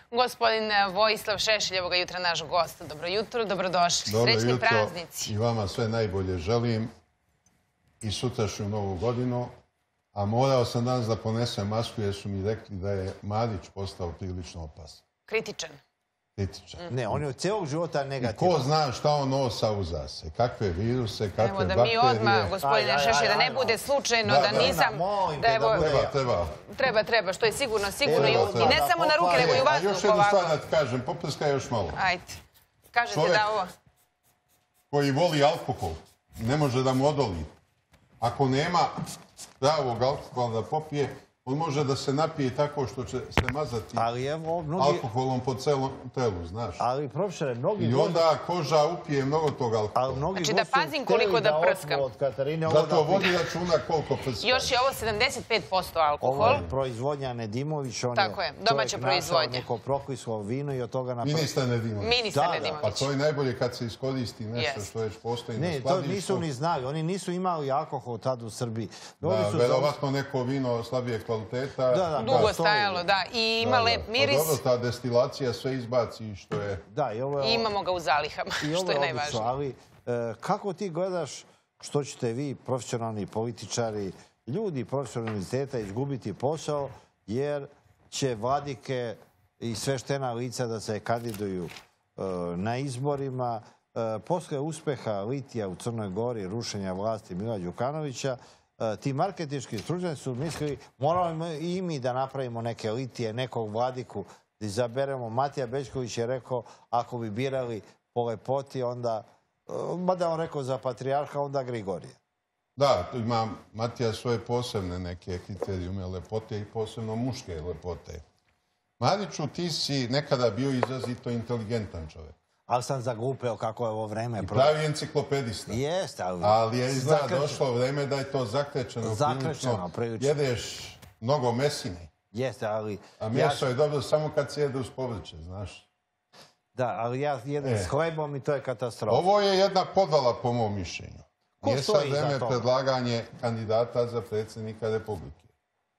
Gospodin Vojislav Šešelj, evo ga jutra naš gost. Dobro jutro, dobrodošli. Srećni praznici. I vama sve najbolje želim i sutrašnju novu godinu. A morao sam danas da ponesem masku jer su mi rekli da je Marić postao prilično opasan. Kritičan. Kritičan. Ne, on je od cijelog života negativan. Ko zna šta on nosa uza se, kakve viruse, kakve bakterije. bakterije. Evo da mi odmah, gospodine Šešelj, da ne bude slučajno da nisam... Treba, što je sigurno. I ne samo na ruke, nego i u vazduh ovako. Još jednu stvar da ti kažem, poprskaj još malo. Ajde. Kažete da ovo... Koji voli alkohol, ne može da mu odoli. Ako nema pravog alkohola da popije, on može da se napije tako što će se mazati alkoholom po celom telu, znaš. Ali, profesore, mnogi... I onda koža upije mnogo tog alkohola. Znači da pazim koliko da prskam. Zato vodi računa koliko prskam. Još je ovo 75% alkohol. Ovo je proizvodnja Nedimović. Tako je, domaća proizvodnja. Neko proklislo vino i od toga napravio. Ministar Nedimović. Ministar Nedimović. Pa to je najbolje kad se iskoristi nešto što već postoji na skladištu. Ne, to nisu ni znali. Oni nisu imali alkohol tad u Srbiji. Verovatno neko vino slabije kvaliteta. Dugo stajalo, da. I ima lep miris. Dobro, ta destilacija sve izbaci što je... I imamo ga u zalihama, što je najvažnije. Ali kako ti gledaš što ćete vi, profesionalni političari, ljudi profesionalnog univerziteta izgubiti posao jer će vladike i sveštena lica da se kandiduju na izborima. Posle uspeha litija u Crnoj Gori, rušenja vlasti Mila Đukanovića, ti marketinški stručnjaci su mislili moramo i mi da napravimo neke litije, nekog vladiku, da izaberemo. Matija Bećković je rekao ako bi birali po lepoti onda, mada on rekao za patrijarha, onda Grigorije. Da, ima Matija svoje posebne neke kriterijume lepote i posebno muške lepote. Mariću, ti si nekada bio izrazito inteligentan čovjek. Ali sam zaglupeo kako je ovo vreme. I pravi enciklopedista. Jeste, ali je izgleda došlo vreme da je to zakrečeno. prilično. Jedeš mnogo mesine. Jeste, ali... A meso je dobro samo kad se jede uz povrće, znaš. Da, ali ja jedem s hlebom i to je katastrofa. Ovo je jedna podvala po mom mišljenju. Nije sad vreme predlaganje kandidata za predsjednika Republike.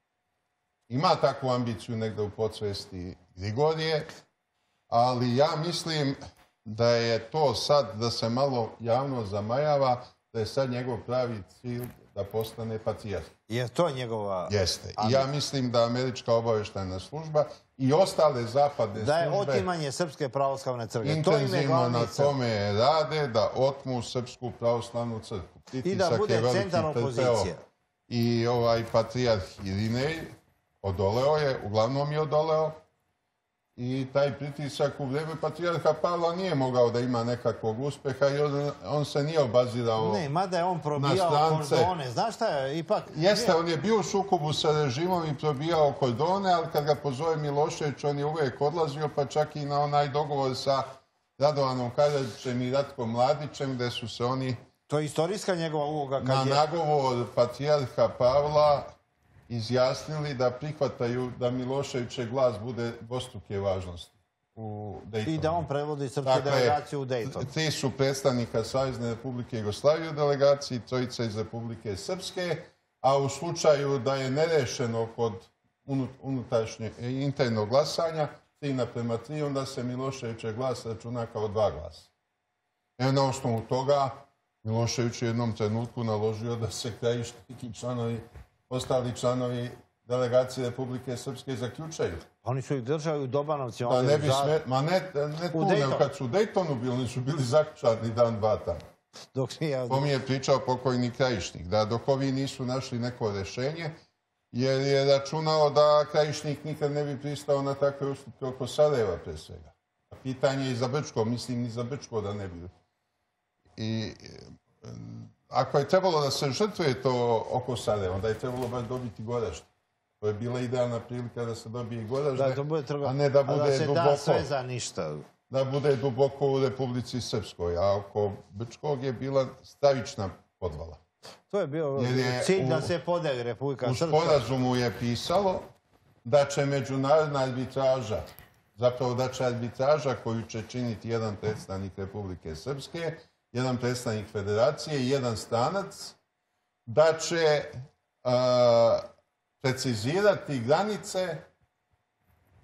Ima takvu ambiciju negdje u podsvesti Grigorije, ali ja mislim da je to sad, da se malo javno zamajava, da je sad njegov pravi cilj da postane patrijarh. Je to njegova... Jeste. I ja mislim da američka obavještajna služba i ostale zapadne službe... Da je otimanje Srpske pravoslavne crkve. Intenzivno na tome rade da otmu Srpsku pravoslavnu crkvu. I da bude centralna opozicija. I ovaj patrijarh Irinej odoleo je, uglavnom je odoleo. I taj pritisak u vrijeme patrijarha Pavla nije mogao da ima nekakvog uspeha i on se nije obazirao na strance. Ne, mada je on probijao kordone. Znaš šta je, ipak... Jeste, on je bio u sukobu sa režimom i probijao kordone, ali kad ga pozove Milošević, on je uvijek odlazio, pa čak i na onaj dogovor sa Radovanom Karadžićem i Ratkom Mladićem, gde su se oni... To je istorijska njegova uloga kad je... Na nagovor patrijarha Pavla izjasnili da prihvataju da Miloševićev glas bude dvostruke važnosti u Dejtonu. I da on prevodi srpsku delegaciju u Dejton. Tri su predstavnika Savezne Republike Jugoslavije u delegaciji, trojica iz Republike Srpske, a u slučaju da je nerešeno kod unutrašnjeg internog glasanja, 3:3, onda se Miloševićev glas računa kao 2 glasa. Na osnovu toga Milošević u jednom trenutku naložio da se Krajišnik i ostali članovi delegacije Republike Srpske zaključaju. Oni su ih držali u Dobanovci. Ma ne tu, nego kad su u Dejtonu bili, oni su bili zaključani dan, dva tamo. To mi je pričao pokojni Krajišnik, da dok ovi nisu našli neko rešenje, jer je računao da Krajišnik nikad ne bi pristao na takve ustupke oko Sarajeva pre svega. Pitanje je i za Brčko, mislim i za Brčko da ne bi. I ako je trebalo da se žrtvuje to oko Sarajeva, onda je trebalo baš dobiti Goražde. To je bila idealna prilika da se dobije i Goražde, a ne da bude duboko. Da bude duboko u Republici Srpskoj, a oko Brčkog je bila stravična podvala. To je bio cilj da se podeli Republika Srpska. U sporazumu je pisalo da će međunarodna arbitraža, zapravo da će arbitraža koju će činiti jedan predstavnik Republike Srpske, jedan predstavnik federacije i jedan stranac, da će precizirati granice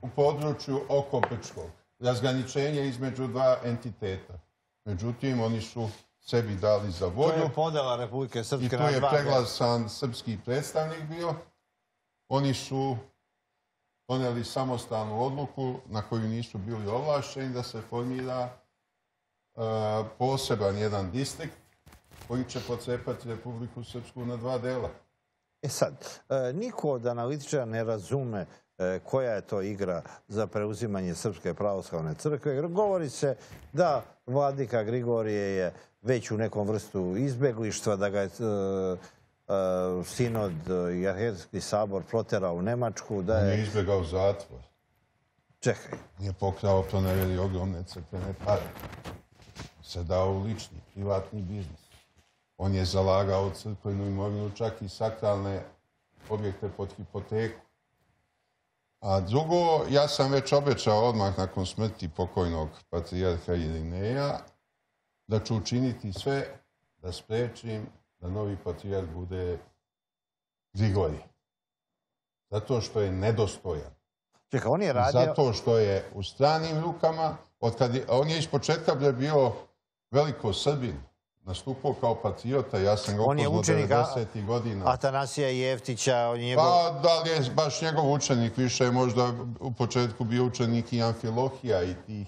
u području oko Brčkog. Razgraničenje između dva entiteta. Međutim, oni su sebi dali za volju. To je podela Republike Srpske i tu je preglasan srpski predstavnik bio. Oni su donijeli samostalnu odluku na koju nisu bili ovlašteni da se formira poseban jedan distrikt koji će pocepati Republiku Srpsku na dva dela. Sad, niko od analitičara ne razume koja je to igra za preuzimanje Srpske pravoslavne crkve. Govori se da vladika Grigorije je već u nekom vrstu izbeglištva, da ga je sinod i arhijerejski sabor proterao u Nemačku. On je izbjegao zatvor. Čekaj. Nije pokrao, pronevjeri ogromne crkvene pare. Se dao u lični, privatni biznis. On je zalagao crkvenu imovinu, čak i sakralne objekte pod hipoteku. A drugo, ja sam već obećao odmah nakon smrti pokojnog patrijarha Irineja da ću učiniti sve da sprečim da novi patrijarh bude Grigorije. Zato što je nedostojan. Čekaj, on je radio... Zato što je u stranim rukama. On je iz početka bio veliko Srbin. Nastupao kao patriota, ja sam ga upoznao 90. godina. Atanasija Jeftića, on je njegov... Pa, da li je baš njegov učenik, više je možda u početku bio učenik i Amfilohija i tih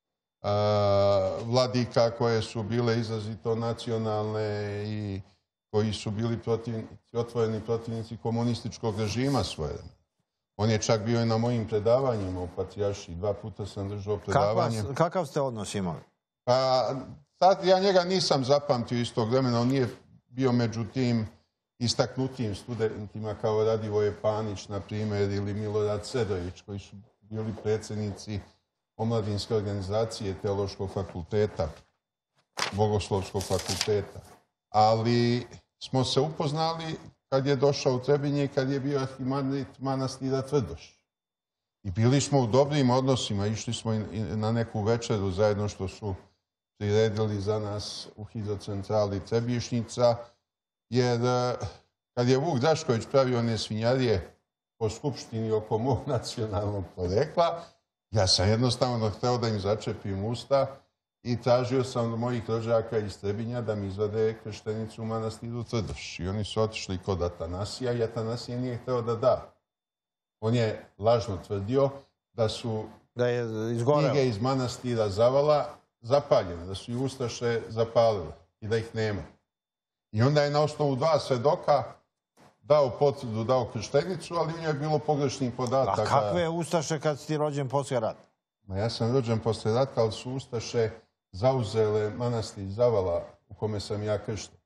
vladika koje su bile izrazito nacionalne i koji su bili otvoreni protivnici komunističkog režima svoje. On je čak bio i na mojim predavanjima u Patrijaršiji. 2 puta sam držao predavanje. Kakav ste odnos imali? Pa, sad ja njega nisam zapamtio iz tog vremena. On nije bio među tim istaknutim studentima kao Radivoje Panić, na primjer, ili Milorad Sedović, koji su bili predsjednici omladinske organizacije Teološkog fakulteta, Bogoslovskog fakulteta. Ali smo se upoznali kad je došao u Trebinje i kad je bio arhimandrit manastira Tvrdoš. I bili smo u dobrim odnosima, išli smo i na neku večeru zajedno što su priredili za nas u hidrocentrali Trebišnjica, jer kad je Vuk Drašković pravio one svinjarije po skupštini oko mog nacionalnog porekla, ja sam jednostavno hteo da im začepim usta i tražio sam od mojih rođaka iz Trebinja da mi izvade krštenicu u manastiru Tvrdoš. I oni su otišli kod Atanasija i Atanasije nije hteo da da. On je lažno tvrdio da su knjige iz manastira Zavala zapaljene, da su i ustaše zapalile i da ih nema. I onda je na osnovu 2 svedoka dao potvrdu, dao krštenicu, ali u njoj je bilo pogrešnih podataka. A kakve ustaše kad si ti rođen poslije rata? Ja sam rođen poslije rata, ali su ustaše zauzele manastir Zavala u kome sam ja kršten.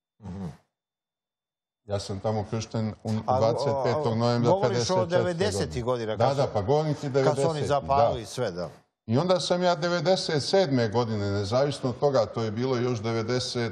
Ja sam tamo kršten 25. novembra 54. Govoriš o 90. godina. Da, pa govorim ti 90. Kad su oni zapalili sve, da. I onda sam ja 97. godine, nezavisno od toga, to je bilo još 93.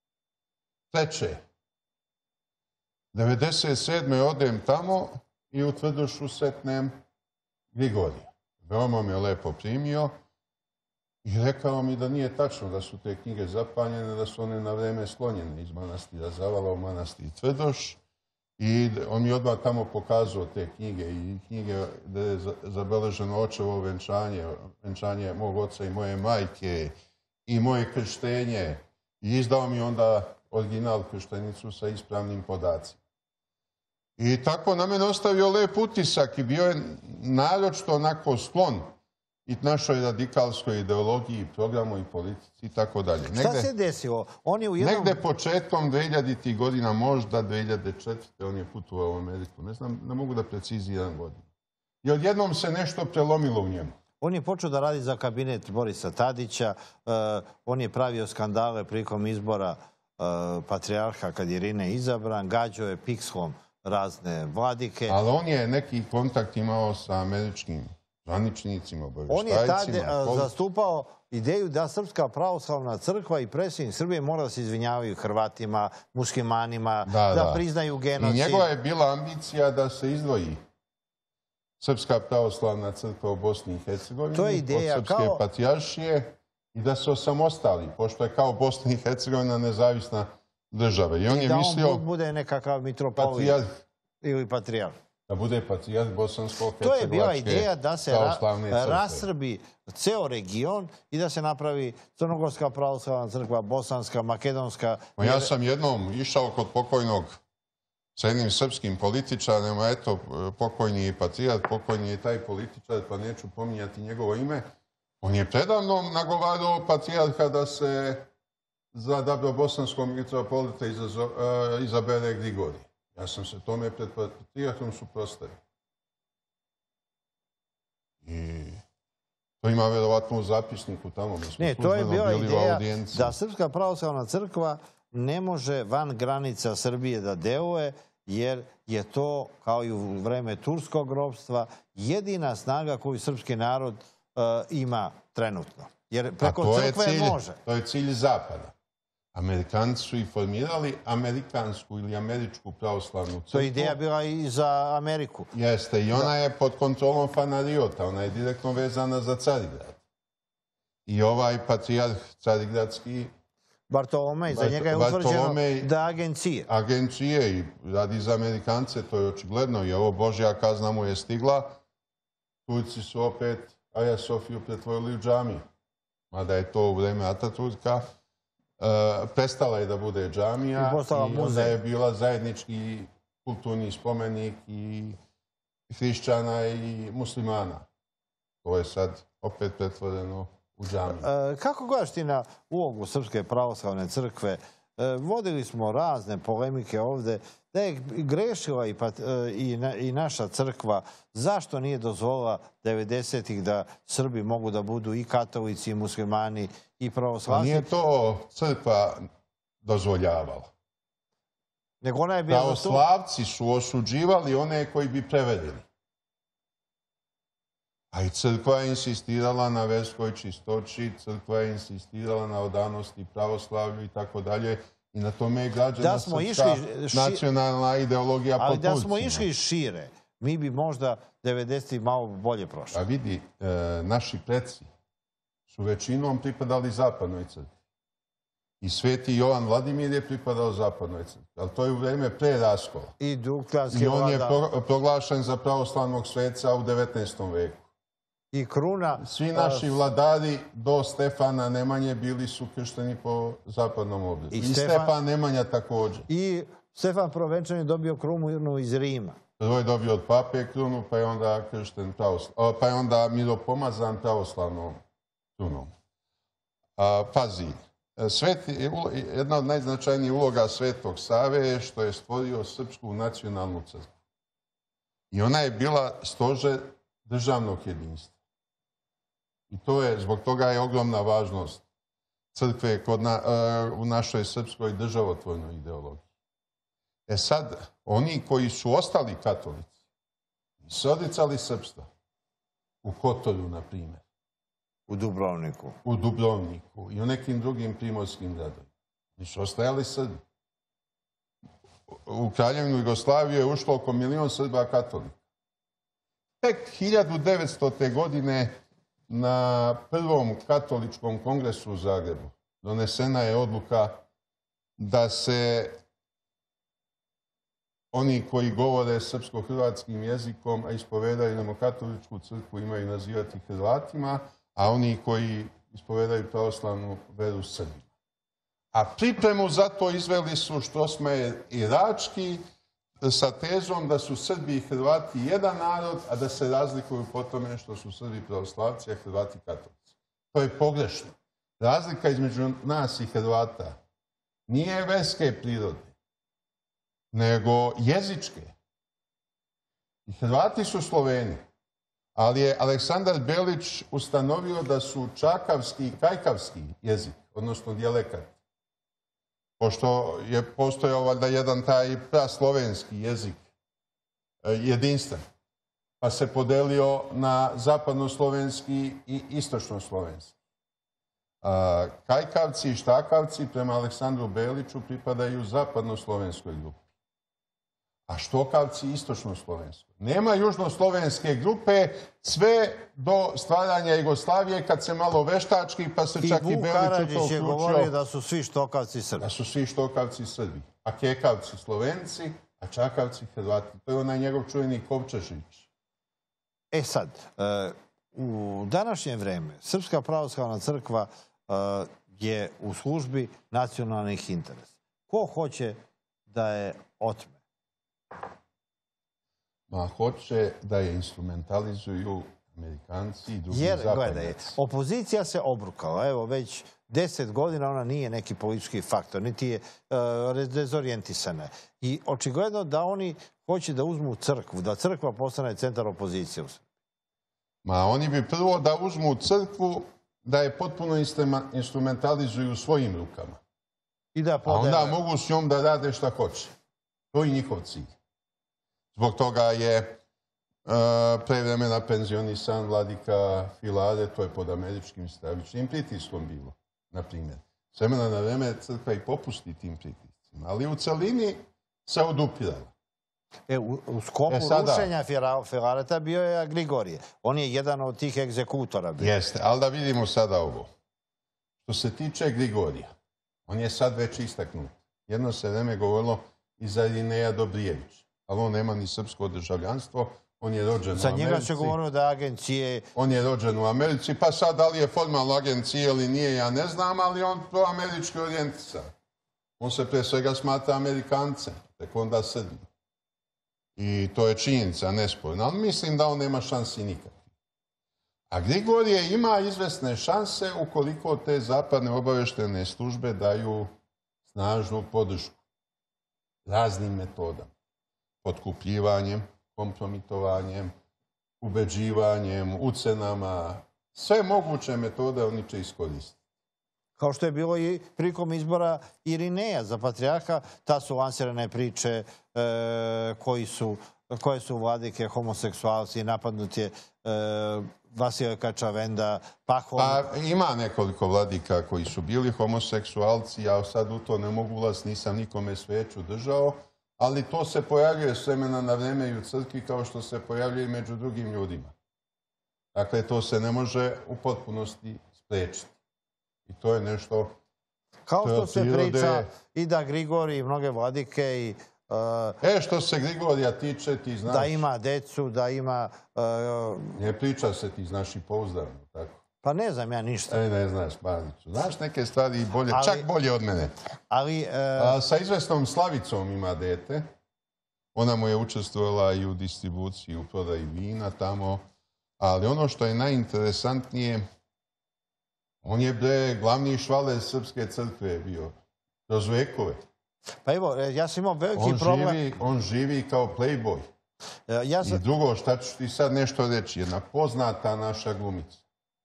97. odem tamo i u Tvrdošu setnem Grigorija. Veoma me lepo primio i rekao mi da nije tačno da su te knjige zapaljene, da su one na vreme sklonjene iz manastira Zavala u manastir Tvrdoš. I on mi odmah tamo pokazao te knjige i knjige gde je zabeleženo očevo venčanje, venčanje mog oca i moje majke i moje krštenje. I izdao mi onda original krštenicu sa ispravnim podacima. I tako na mene ostavio lep utisak i bio je naročito onako sklon i našoj radikalskoj ideologiji, programu i politici i tako dalje. Šta se desilo? Negde početkom 2000. godina, možda 2004. on je putovao u Ameriku. Ne znam, ne mogu da preciziram godinu. I odjednom se nešto prelomilo u njemu. On je počeo da radi za kabinet Borisa Tadića, on je pravio skandale prilikom izbora patrijarha kad je Irine izabran, gađao je pikslom razne vladike. Ali on je neki kontakt imao sa američkim zvaničnicima, obavještajcima. On je tada zastupao ideju da Srpska pravoslavna crkva i predsjednik Srbije mora da se izvinjavaju Hrvatima, muslimanima, da priznaju genocid. I njegova je bila ambicija da se izdvoji Srpska pravoslavna crkva u Bosni i Hercegovini od Srpske patrijaršije i da se osamostali, pošto je kao Bosna i Hercegovina nezavisna država. I on je mislio... I da on bude nekakav mitropolit ili patrijarh. da bude patrijarh Bosansko-Hercegovačke To je bila ideja da se pravoslavne crkve. rasrbi ceo region i da se napravi Crnogorska pravoslavna crkva, Bosanska, Makedonska. Ja sam jednom išao kod pokojnog sa jednim srpskim političarima, eto, pokojni je patrijarh, pokojni je taj političar, pa neću pominjati njegovo ime. On je predavno nagovarao patrijarha da se za dobro bosanskog mitropolita izabere Grigorij. Ja sam se tome pred patrijarhom suprotstavio. I to ima verovatno u zapisniku tamo. Ne, to je bila ideja da Srpska pravoslavna crkva ne može van granica Srbije da deluje, jer je to, kao i u vreme turskog ropstva, jedina snaga koju srpski narod ima trenutno. Jer preko crkve može. To je cilj Zapada. Amerikanci su i formirali amerikansku ili američku pravoslavnu crkvu. To je ideja bila i za Ameriku. Jeste, i ona je pod kontrolom Fanariota. Ona je direktno vezana za Carigrad. I ovaj patrijarh carigradski... Bartolomej, za njega je utvrđeno da agencije. Agencije i radi za Amerikance, to je očigledno. I ovo Božja kazna mu je stigla. Turci su opet Aja Sofiju pretvorili u džamiju. Mada je to u vreme Ataturka. Prestala je da bude džamija i onda je bila zajednički kulturni spomenik i hrišćana i muslimana. To je sad opet pretvoreno u džamiju. Kako gledaš ti na ulogu Srpske pravoslavne crkve? Vodili smo razne polemike ovde da je grešila i naša crkva. Zašto nije dozvolila 90-ih da Srbi mogu da budu i katolici, i muslimani, i pravoslavci? Nije to crkva dozvoljavala. Pravoslavci su osuđivali one koji bi prevedili. A i crkva je insistirala na verskoj čistoći, crkva je insistirala na odanosti pravoslavlju i tako dalje. I na tome je građana srpska nacionalna ideologija po Turcima. Ali da smo išli šire, mi bi možda 90-ih malo bolje prošli. A vidi, naši preci su većinom pripadali zapadnoj crkvi. I sveti Jovan Vladimir je pripadao zapadnoj crkvi. Ali to je u vreme pre raskola. I on je proglašen za pravoslavnog sveca u 19. veku. I kruna... Svi naši vladari do Stefana Nemanje bili su kršteni po zapadnom obliku. I Stefan Nemanja također. I Stefan Prvenčan je dobio krunu iz Rima. Prvo je dobio od pape krunu, pa je onda kršten pa je onda miropomazan pravoslavnom krunom. Pazi, jedna od najznačajnijih uloga Svetog Save je što je stvorio Srpsku nacionalnu crkvu. I ona je bila stožer državnog jedinstva. I zbog toga je ogromna važnost crkve u našoj srpskoj državotvornoj ideologiji. Sad, oni koji su ostali katolici, su odricali srpstva, u Kotoru, na primjer. U Dubrovniku. U Dubrovniku i u nekim drugim primorskim gradovima. Oni su ostajali Srbi. U Kraljevinu Jugoslaviju je ušlo oko 1 milion Srba katolika. Tek 1900. godine na prvom katoličkom kongresu u Zagrebu donesena je odluka da se oni koji govore srpsko-hrvatskim jezikom, a ispovedaju katoličku crkvu, imaju nazivati Hrvatima, a oni koji ispovedaju pravoslavnu veru Srbima. A pripremu za to izveli su Štrosmajer i Rački sa tezom da su Srbi i Hrvati jedan narod, a da se razlikuju po tome što su Srbi pravoslavci, a Hrvati katolici. To je pogrešno. Razlika između nas i Hrvata nije verske prirode, nego jezičke. I Hrvati su Sloveni, ali je Aleksandar Belić ustanovio da su čakavski i kajkavski jezik, odnosno dijalekat, pošto je postojao valjda jedan taj praslovenski jezik jedinstven, pa se podelio na zapadnoslovenski i istočnoslovenski. Kajkavci i štakavci prema Aleksandru Beliću pripadaju zapadnoslovenskoj grupi, a štokavci istočnoslovenskoj. Nema južnoslovenske grupe sve do stvaranja Jugoslavije, kad se malo veštački, pa se čak i Belić u to uključio. I Vuk Karadžić je govorio da su svi štokavci Srbi. Da su svi štokavci Srbi. A kekavci Slovenci, A Čakavci Hrvati, to je onaj njegov čuveni Kovčešić. E sad, u današnje vrijeme Srpska pravoslavna crkva je u službi nacionalnih interesa. Ko hoće da je otme? Ma hoće da je instrumentalizuju Amerikanci i drugi Jer, zapadnjaci. gledaj, opozicija se obrukala. Evo, već 10 godina ona nije neki politički faktor, niti je dezorijentisana. I očigledno da oni hoće da uzmu crkvu, da crkva postane centar opozicije u Srbiji. Ma oni bi prvo da uzmu crkvu, da je potpuno instrumentalizuju svojim rukama. A onda mogu s njom da rade šta hoće. To je njihov cilj. Zbog toga je prevremena penzionisan vladika Filare, to je pod američkim stravičnim pritiskom bilo, na primjer. S vremena na vreme crkva i popusti tim pritiscima, ali u celini se odupirala. U skopu rušenja Filareta bio je Grigorije. On je jedan od tih egzekutora. Jeste, ali da vidimo sada ovo. Što se tiče Grigorija, on je sad već istaknut. Jedno se vreme govorilo i za Irineja Dobrijevića, ali on nema ni srpsko državljanstvo, on je rođen u Americi. Za njega se govorilo da agencije... On je rođen u Americi, pa sad da li je formalno agencije ili nije, ja ne znam, ali on proamerički orijentisan. On se pre svega smatra Amerikancem, tek onda Srbi. I to je činjenica, nesporna, ali mislim da on nema šansi nikakve. A Grigorije ima izvesne šanse ukoliko te zapadne obaveštene službe daju snažnu podršku raznim metodama. Potkupljivanjem, kompromitovanjem, ubeđivanjem, ucenama, sve moguće metode oni će iskoristiti. Kao što je bilo i prilikom izbora Irineja za patrijarha, ta su lansirane priče koje su vladike homoseksualci, napadnut je Vasilij Kačavenda, Pahom. Pa ima nekoliko vladika koji su bili homoseksualci, ja sad u to ne mogu ulaziti, nisam nikome sveću držao, ali to se pojavljuje s vremena na vreme i u crkvi kao što se pojavljuje i među drugim ljudima. Dakle, to se ne može u potpunosti spriječiti. I to je nešto... Kao što se priča i da Grigorij i mnoge vladike i... što se Grigorija tiče, ti znaš... Da ima decu, da ima... Ne priča se, ti znaš i pouzdano, tako? Pa ne znam ja ništa. Ne znaš, Mariću. Znaš neke stvari bolje, čak bolje od mene. Ali... Sa izvesnom Slavicom ima dete. Ona mu je učestvovala i u distribuciji, u prodaji vina tamo. Ali ono što je najinteresantnije, on je glavni švaler Srpske crkve bio. Kroz vekove. Pa evo, ja sam imao veliki problem... On živi kao playboy. I drugo, šta ću ti sad nešto reći? Jedna poznata naša glumica.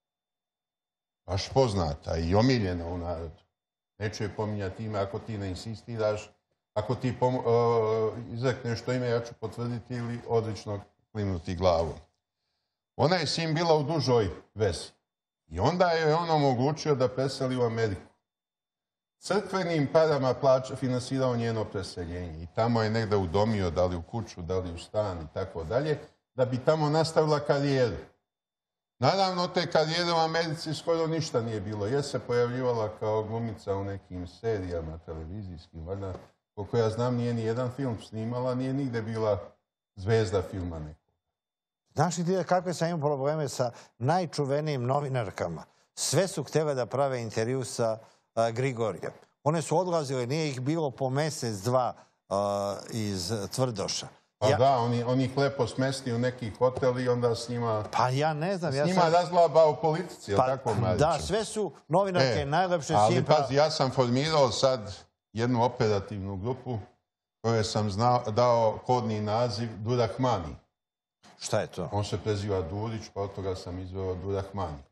Baš poznata i omiljena u narodu. Neću je pominjati ime ako ti ne insistiraš. Ako ti izrekneš to ime, ja ću potvrditi ili odlično klimnuti glavom. Ona je s njim bila u dužoj vezi. I onda je on omogućio da preseli u Ameriku. Crkvenim parama finansirao njeno preseljenje. I tamo je negdje udomio, da li u kuću, da li u stan i tako dalje, da bi tamo nastavila karijeru. Naravno, te karijere u Americi skoro ništa nije bilo. Je se pojavljivala kao glumica u nekim serijama televizijskim. Valjda, koliko ja znam, nije ni jedan film snimala, nije nigde bila zvezda filma nekog. Znaš li ti kakve sam imao probleme sa najčuvenijim novinarkama? Sve su htjele da prave intervju sa Grigorijem. One su odlazile, nije ih bilo po mjesec, dva iz Tvrdoša. Pa da, on ih lepo smesti u neki hotel i onda s njima... Pa ja ne znam. S njima razglaba o politici, je li tako, Mariću? Da, sve su novinarke najlepše s njim... Ali pazi, ja sam formirao sad jednu operativnu grupu kojoj sam dao kodni naziv Durahmani. Šta je to? On se preziva Durić, pa od toga sam izveo Durahmani.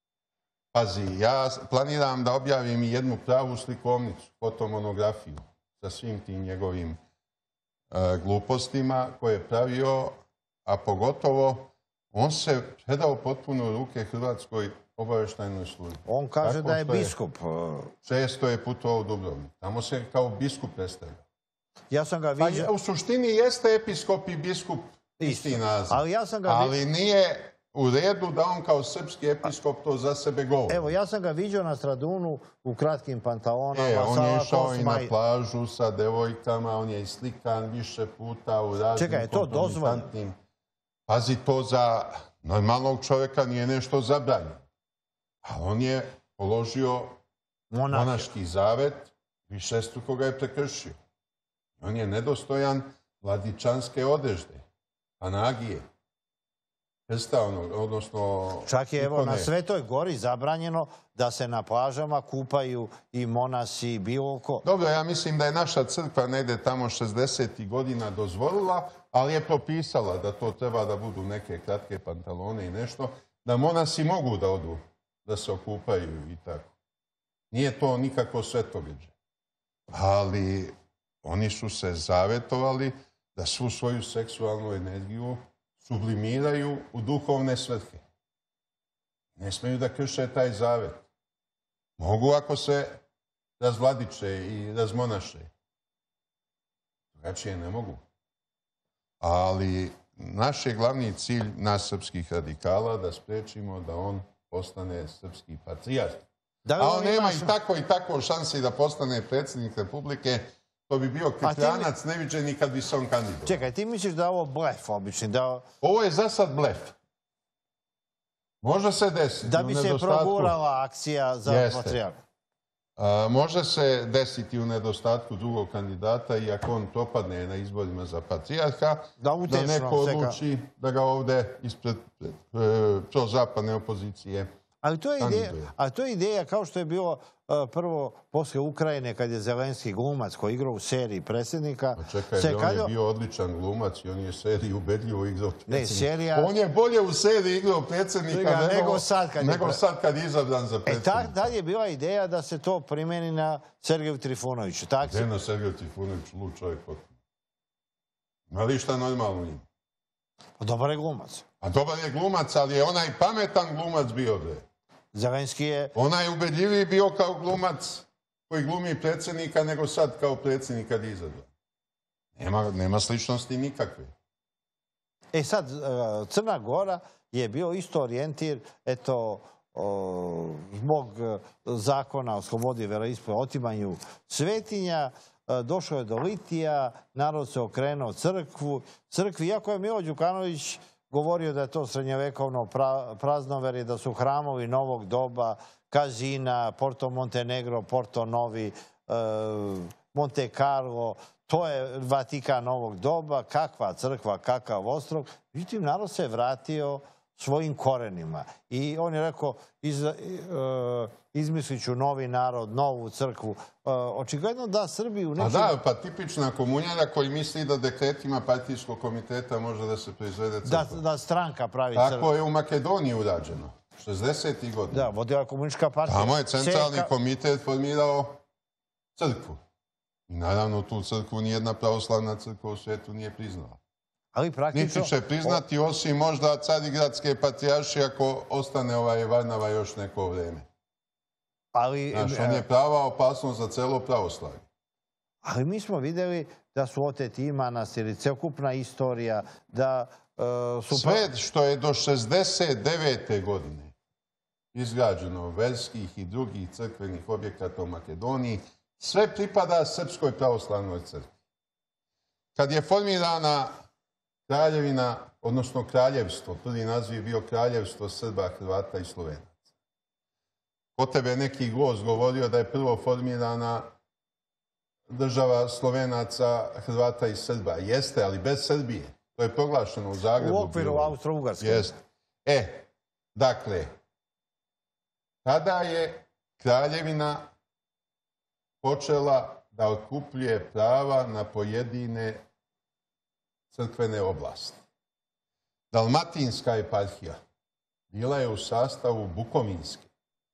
Pazi, ja planiram da objavim i jednu pravu slikovnicu, fotomonografiju sa svim tim njegovim glupostima koje je pravio, a pogotovo on se predao potpuno u ruke Hrvatskoj obavještajnoj službi. On kaže da je biskup. Često je putovao u Dubrovnik. Tamo se kao biskup predstavlja. Ja sam ga vidio... U suštini jeste episkop i biskup isti naziv. Ali ja sam ga Ali nije u redu da on kao srpski episkop to za sebe govori. Evo, ja sam ga vidio na Stradunu u kratkim pantalonama. On je išao i na plažu sa devojkama, on je islikan više puta u raznim kompromitantnim... Pazi, to za normalnog čovjeka nije nešto zabranjeno. A on je položio monaški zavet, višestruko ga je prekršio. On je nedostojan vladičanske odežde, panagije. Odnosno... Čak je evo na Svetoj gori zabranjeno da se na plažama kupaju i monasi i bilo ko. Dobro, ja mislim da je naša crkva negde tamo 60. godina dozvolila, ali je propisala da to treba da budu neke kratke pantalone i nešto, da monasi mogu da odu, da se okupaju i tako. Nije to nikako svetoviđe. Ali oni su se zavetovali da svu svoju seksualnu energiju sublimiraju u duhovne svrhe. Ne smeju da krše taj zavet. Mogu ako se razvladiče i razmonaše. Drugačije ne mogu. Ali naš je glavni cilj nas srpskih radikala da sprečimo da on postane srpski patrijarh. A on nema i tako šanse da postane predsjednik Republike. To bi bio kritljanac neviđeni kad bi se on kandidovao. Čekaj, ti misliš da je ovo blef obični? Ovo je za sad blef. Može se desiti. Da bi se progurala akcija za patrijarha. Može se desiti u nedostatku drugog kandidata i ako on propadne na izborima za patrijarha, da neko odluči da ga ovde ispred prozapadne opozicije. Ali to je ideja kao što je bilo prvo posle Ukrajine kad je Zelenski glumac koji igrao u seriji predsjednika. Čekaj, on je bio odličan glumac i on je seriju ubedljivo igrao predsjednika. On je bolje u seriji igrao predsjednika nego sad kad je izabran za predsjednika. Da li je bila ideja da se to primeni na Sergeju Trifunoviću? Gde na Sergeju Trifunoviću, lud čovjek potpuno. Ima li šta normalno njima? Dobar je glumac. A dobar je glumac, ali je onaj pametan glumac bio bre. Zelenski je... Onaj ubedljiviji bio kao glumac koji glumi predsjednika nego sad kao predsjednik kad izabran. Nema sličnosti nikakve. Sad, Crna Gora je bio isto orijentir, eto, zbog zakona o slobodi veroispovesti, otimanju svetinja, došlo je do litija, narod se okrenuo crkvi, iako je Milo Đukanović govorio da je to srednjevekovno praznoverje, da su hramovi novog doba, Kazina, Porto Montenegro, Porto Novi, Monte Carlo, to je Vatikan novog doba, kakva crkva, kakav ostrog. Međutim, narod se vratio svojim korenima. I on je rekao, izmislit ću novi narod, novu crkvu. Očigledno da Srbiju... A da, pa tipična komunjara koji misli da dekretima partijskog komiteta može da se proizvede crkva. Da stranka pravi crkvu. Tako je u Makedoniji urađeno. 60. godina. Da, vodila komunistička partija. Tamo je centralni komitet formirao crkvu. I naravno tu crkvu nijedna pravoslavna crkva u svijetu nije priznala. Niti će priznati, osim možda Carigradske patrijaršije ako ostane Varnava još neko vrijeme. Znaš, on je prava opasnost za celo pravoslavlje. Ali mi smo vidjeli da su oteti i manastiri, celokupna istorija, da su... Sve što je do 69. godine izgrađeno verskih i drugih crkvenih objekata u Makedoniji, sve pripada Srpskoj pravoslavnoj crkvi. Kad je formirana kraljevina, odnosno kraljevstvo, prvi naziv je bio Kraljevstvo Srba, Hrvata i Slovenaca. Kod tebe neki gost govorio da je prvo formirana država Slovenaca, Hrvata i Srba. Jeste, ali bez Srbije. To je proglašeno u Zagrebu. U okviru Austro-Ugarske. Jeste. Dakle, tada je kraljevina počela da otkupljuje prava na pojedine crkvene oblasti. Dalmatinska eparhija bila je u sastavu Bukovinske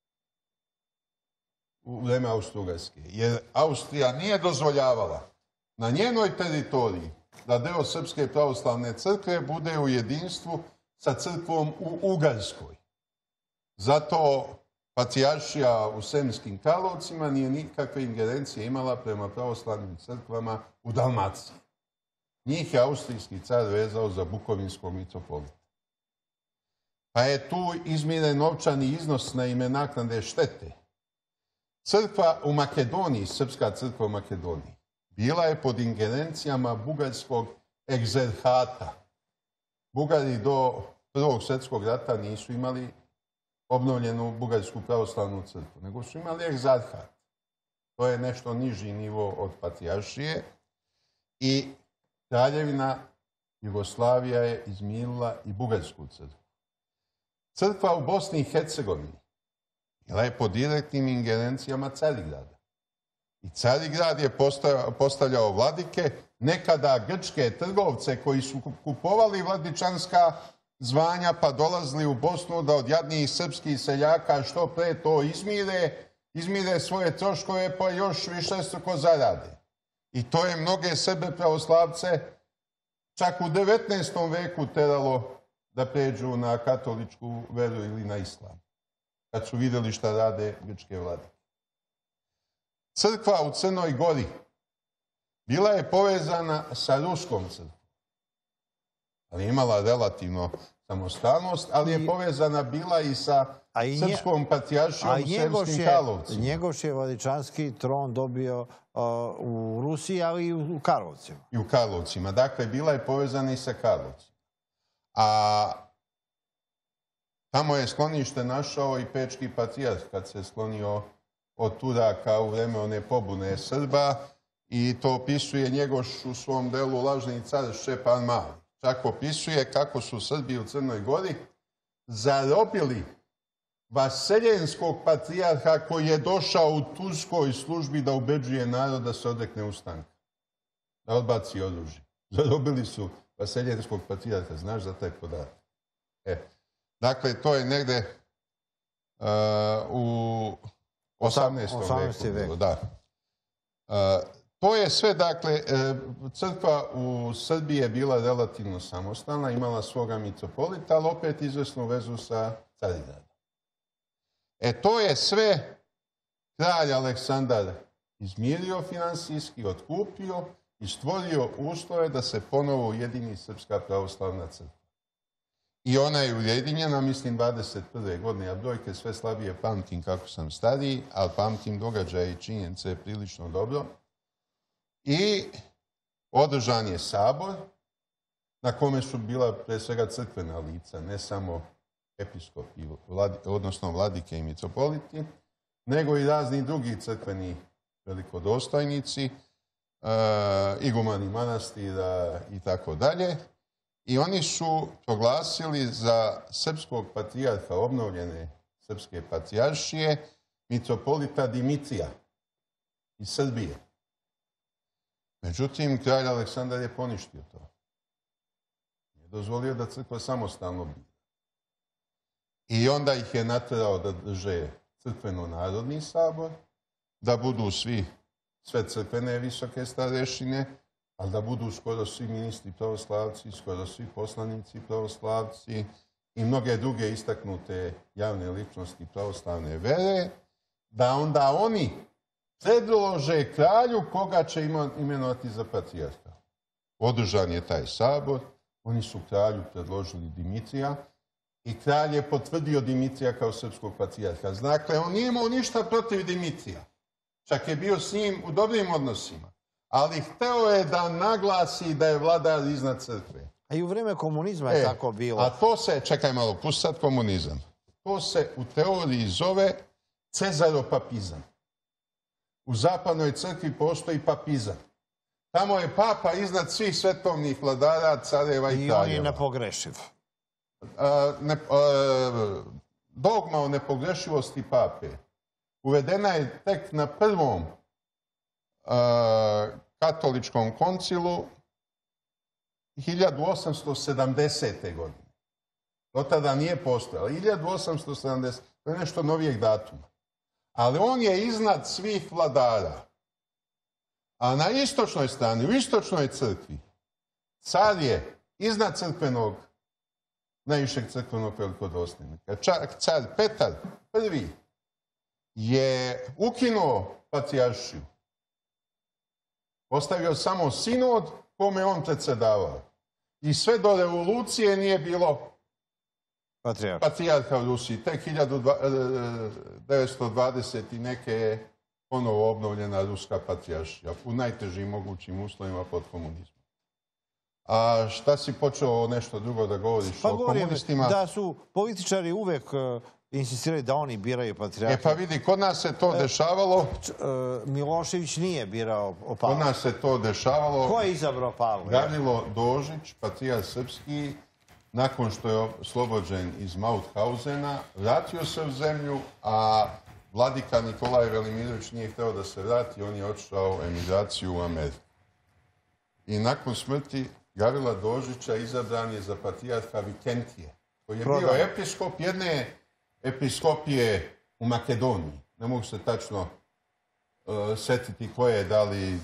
u vreme Austro-Ugarske, jer Austrija nije dozvoljavala na njenoj teritoriji da deo Srpske pravoslavne crkve bude u jedinstvu sa crkvom u Ugarskoj. Zato patrijaršija u Sremskim Karlovcima nije nikakve ingerencije imala prema pravoslavnim crkvama u Dalmaciji. Njih je austrijski car vezao za bukovinskog mitropolita. Pa je tu izmiren novčani iznos na ime naknade štete. Crkva u Makedoniji, Srpska crkva u Makedoniji, bila je pod ingerencijama bugarskog egzerhata. Bugari do Prvog svjetskog rata nisu imali obnovljenu bugarsku pravoslavnu crkvu, nego su imali egzarhat. To je nešto niži nivo od patrijaršije i Kraljevina Jugoslavija je izmirila i bugarsku crkvu. Crkva u Bosni i Hercegovini bila je pod direktnim ingerencijama Carigrada. I Carigrad je postavljao vladike, nekada grčke trgovce koji su kupovali vladičanska zvanja pa dolazili u Bosnu da od jadnijih srpskih seljaka što pre to izmire svoje troškove pa još višestruko zarade. I to je mnoge Srbe pravoslavce čak u 19. veku teralo da pređu na katoličku veru ili na islam, kad su vidjeli šta rade grčke vlade. Crkva u Crnoj Gori bila je povezana sa ruskom crkvom, ali imala relativno samostalnost, ali je povezana bila i sa srpskom patrijaršijom u Sremskim Karlovcima. Njegoš je Vladičanski tron dobio u Rusiji, ali i u Karlovcima. I u Karlovcima. Dakle, bila je povezana i sa Karlovcima. A tamo je sklonište našao i Pečki patrijarh kad se sklonio od Turaka u vreme one pobune Srba i to opisuje Njegoš u svom delu Lažni car Šćepan Mali. Čak opisuje kako su Srbi u Crnoj Gori zarobili vaseljenskog patrijarha koji je došao u turskoj službi da ubeđuje narod da se odrekne ustanka, da odbaci oružje. Zarobili su vaseljenskog patrijarha, znaš za taj podatak? Dakle, to je negde u 18. veku. Da. To je sve, dakle, crkva u Srbiji je bila relativno samostalna, imala svoga mitropolita, ali opet izvesnu vezu sa Carigradom. To je sve kralj Aleksandar izmirio finansijski, otkupio i stvorio uslove da se ponovo ujedini Srpska pravoslavna crkva. I ona je ujedinjena, mislim, 21. godine. Ja brojke sve slabije pamtim kako sam stariji, ali pamtim događaje i činjenice prilično dobro. I održan je sabor na kome su bila pre svega crkvena lica, ne samo episkopi, odnosno vladike i mitropoliti, nego i razni drugi crkveni velikodostojnici, igumani manastira i tako dalje. I oni su proglasili za srpskog patrijarha obnovljene srpske patrijaršije mitropolita Dimitrija iz Srbije. Međutim, kralj Aleksandar je poništio to. Je dozvolio da crkva samostalno bira. I onda ih je naterao da drže crkveno-narodni sabor, da budu sve crkvene visoke starešine, ali da budu skoro svi ministri pravoslavci, skoro svi poslanici pravoslavci i mnoge druge istaknute javne ličnosti pravoslavne vere, da onda oni predlože kralju koga će imenovati za patrijarha. Održan je taj sabor, oni su kralju predložili Dimitrija i kralj je potvrdio Dimitrija kao srpskog patrijarha. Dakle, on nije imao ništa protiv Dimitrija. Čak je bio s njim u dobrim odnosima. Ali hteo je da naglasi da je vladar iznad crkve. A i u vreme komunizma je tako bilo. A to se, čekaj malo, pusti sad komunizam. To se u teoriji zove cezaropapizam. U zapadnoj crkvi postoji papizam. Tamo je papa iznad svih svetovnih vladara, careva i kraljeva. I on je nepogrešiv. Dogma o nepogrešivosti pape uvedena je tek na prvom katoličkom koncilu 1870. godine. Do tada nije postojala. 1870. To je nešto novijeg datuma. Ali on je iznad svih vladara. A na istočnoj strani, u istočnoj crkvi, car je iznad crkvenog, najvišeg crkvenog velikodostojnika. Čak car Petar I je ukinuo patrijaršiju. Ostavio samo sinod kome on predsedavao. I sve do revolucije nije bilo patrijarha u Rusiji. Tek 1920 i neke je ponovo obnovljena ruska patrijaršija u najtežim mogućim uslovima pod komunizmom. A šta si počeo nešto drugo da govoriš o komunistima? Da su političari uvek insistirali da oni biraju patrijarha. Pa vidi, kod nas se to dešavalo. Milošević nije birao Pavla. Kod nas se to dešavalo. Ko je izabrao Pavla? Gavrilo Dožić, patrijarh srpski, nakon što je oslobođen iz Mauthausena, vratio se u zemlju, a vladika Nikolaj Velimirović nije hteo da se vrati, on je otišao u emigraciju u Ameriku. I nakon smrti Gavrila Dožića izabran je za patrijarha Vikentije, koji je bio episkop jedne episkopije u Makedoniji. Ne mogu se tačno setiti koje, da li...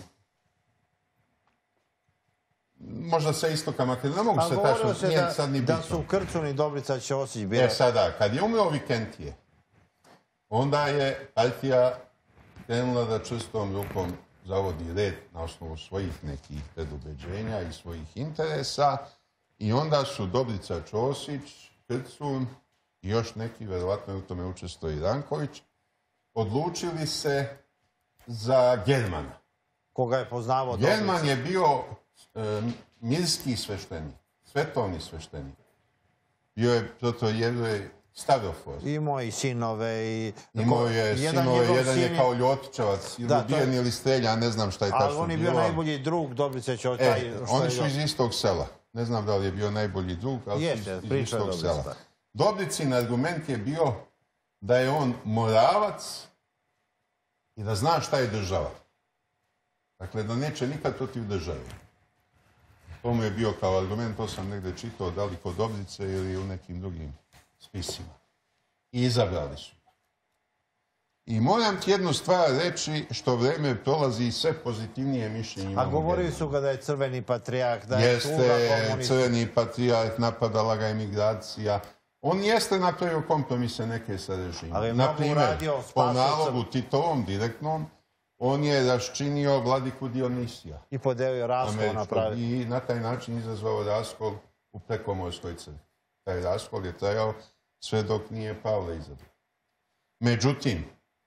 Možda sa istoka Makedonije, ne mogu se tačno, nije sad ni bitno. Da su Krcun i Dobrica Ćosić birali. Sada, kad je umro Vikentije, onda je partija krenula da čvrstom rukom zavodi red na osnovu svojih nekih predubeđenja i svojih interesa i onda su Dobrica Ćosić, Krcun i još neki, verovatno u tome učestvuje i Ranković, odlučili se za Germana. Koga je poznavao Dobrica? German je bio mirski sveštenik, svetovni sveštenik. Bio je protojevrej Starofor. Imao i sinove i... Imao je sinove, jedan je kao Ljotićevac, ili ubijen ili streljan, ne znam šta je tačno bilo. Ali on je bio najbolji drug Dobrice Ćosić. Oni su iz istog sela. Ne znam da li je bio najbolji drug, ali su iz istog sela. Dobricin argument je bio da je on moravac i da zna šta je država. Dakle, da neće nikad protiv države. To mu je bio kao argument, to sam negde čitao, da li kod Dobrice ili u nekim drugim spisima. I izabrali su. I moram ti jednu stvar reći, što vreme prolazi i sve pozitivnije mišljenje. A govorili su ga da je crveni patrijarh, da je Jeste, crveni patrijarh, napadala ga emigracija. On jeste napravio kompromise neke sa režimom. Naprimjer, po nalogu Titovom direktnom, on je raščinio vladiku Dionisija. I podelio raskol napravio. I na taj način izazvao raskol u prekomorskoj crkvi. Taj raskol je trajao sve dok nije Pavle izabran. Međutim,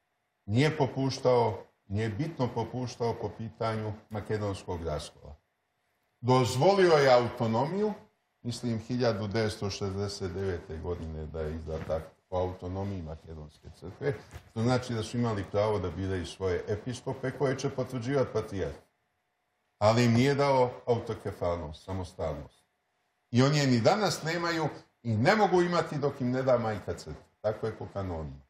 nije bitno popuštao po pitanju makedonskog raskola. Dozvolio je autonomiju, mislim 1969. godine da je izdat o autonomiji makedonske crkve. To znači da su imali pravo da biraju svoje episkope koje će potvrđivati patrijarh. Ali im nije dao autokefalnost, samostalnost. I oni je ni danas nemaju i ne mogu imati dok im ne da majka crkve. Tako je po kanonima.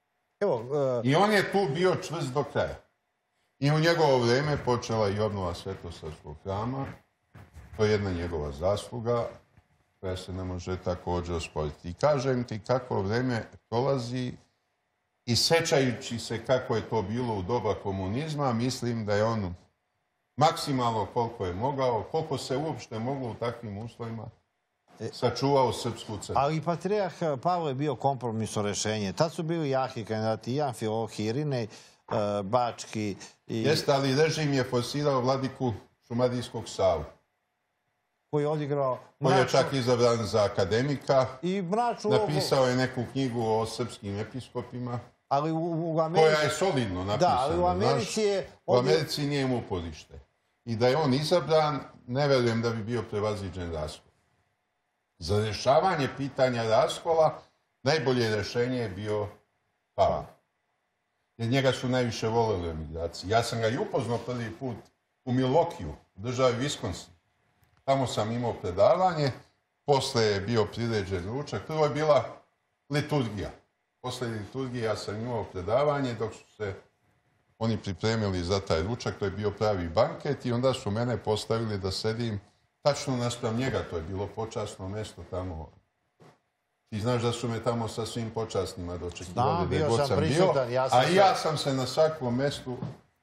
I on je tu bio čvrst do kraja. I u njegovo vrijeme počela i obnova Svetosavskog hrama. To je jedna njegova zasluga koja se ne može također osporiti. I kažem ti kako vrijeme prolazi i sećajući se kako je to bilo u doba komunizma, mislim da je on maksimalno koliko je mogao, koliko se uopšte moglo u takvim uslovima sačuvao srpsku crkvu. Ali i patrijarh Pavle je bio kompromisno rešenje. Tad su bili jaki kandidati, i Amfilohi, Irinej, Bački. Jeste, ali režim je forsirao vladiku Šumadijskog Savu. Koji je odigrao... Koji je čak izabran za akademika. Napisao je neku knjigu o srpskim episkopima. Ali u Americi... Koja je solidno napisana. Da, ali u Americi je... U Americi nije mu uporište. I da je on izabran, ne verujem da bi bio prevaziđen raskol. Za rješavanje pitanja raskola, najbolje rješenje je bio Pavle. Jer njega su najviše voleli u emigraciji. Ja sam ga i upoznao prvi put u Milwaukeeu, u državi Wisconsin. Tamo sam imao predavanje, posle je bio priređen ručak. Prvo je bila liturgija. Posle liturgije ja sam imao predavanje dok su se oni pripremili za taj ručak. To je bio pravi banket i onda su mene postavili da sedim tačno naspram njega. To je bilo počasno mesto tamo. Ti znaš da su me tamo sa svim počasnima dočekivali. Bio sam prisutan. A i ja sam se na svakom mestu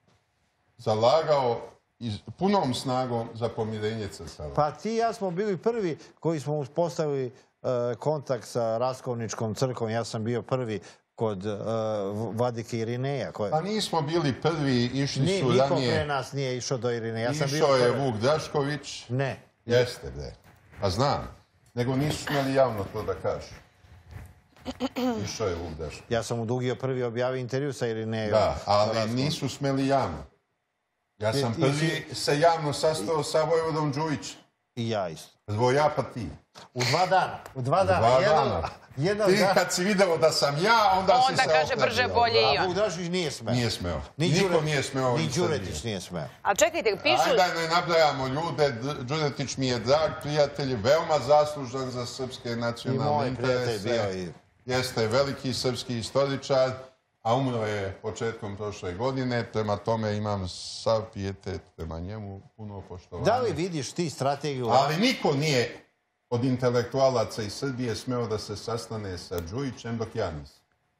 zalagao punom snagom za pomirenje crkava. Pa ti i ja smo bili prvi koji smo uspostavili kontakt sa Raskovničkom crkvom. Ja sam bio prvi kod vladike Irineja. Pa nismo bili prvi, išli su ranije... Niko pre nas nije išao do Irineja. Išao je Vuk Drašković. Ne. Jeste, bre. Pa znam. Nego nisu smjeli javno to da kažu. Išao je Vuk Drašković. Ja sam u Dugio prvi objavio intervju sa Irinejom. Da, ali nisu smeli javno. Ja sam prvi se javno sastao sa Vojvodom Đujićem. I ja isto. Prvo ja pa ti. U 2 dana. U 2 dana. Ti kad si video da sam ja, onda si se Onda kaže brže bolje i on. A on. Vuk Drašković nije smeo. Nije smeo. Niko nije smeo. Ni Đuretić nije smeo. A čekajte, pišu... Ajde ne nabrajamo ljude. Đuretić mi je drag prijatelj, veoma zaslužan za srpske nacionalne interese. Jeste veliki srpski istoričar, a umro je početkom prošle godine. Prema tome imam sav pijetet prema njemu, puno poštovanja. Da li vidiš ti strategiju? Ali niko nije od intelektualaca iz Srbije smeo da se sastane sa Đujićem dok ja nisam.